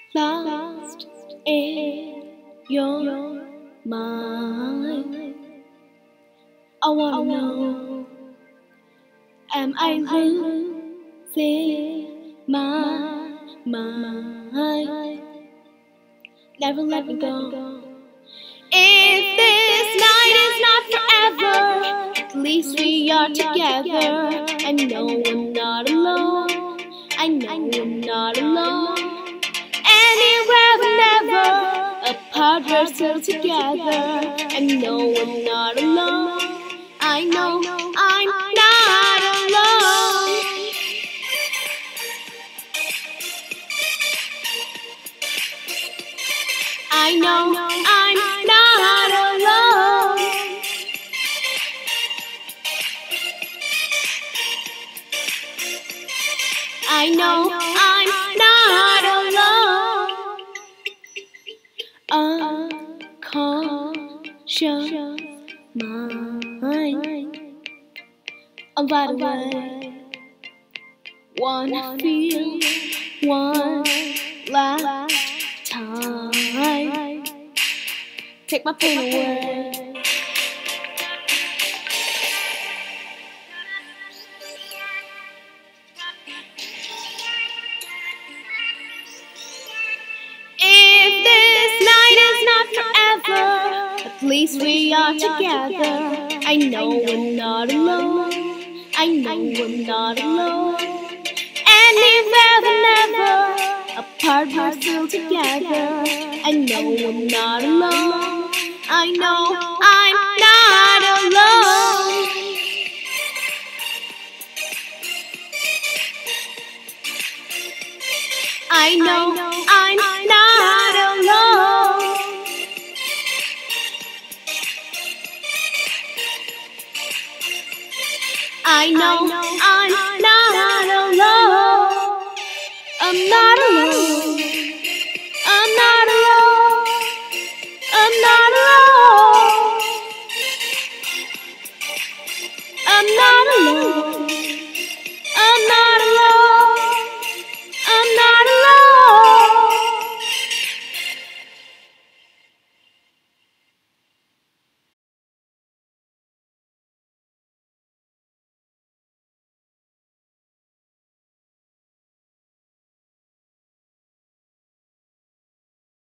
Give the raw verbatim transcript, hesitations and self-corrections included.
lost in your mind. I wanna know, am I losing my mind? Never let me go. If this night is not forever, at least we are together. I know I'm not alone. I know I'm not alone. Anywhere but never, apart we're still together. I know I'm not alone. I know I'm not alone. I know I'm not alone. I know I'm not alone. Unconscious mind. I'm wide awake. Wanna feel one last time. Take my pain away. If this night is not forever, at least we are together. I know we're not alone. I know we're not alone. Anywhere but never, apart we're still together. I know we're not alone. I know I'm not alone. I know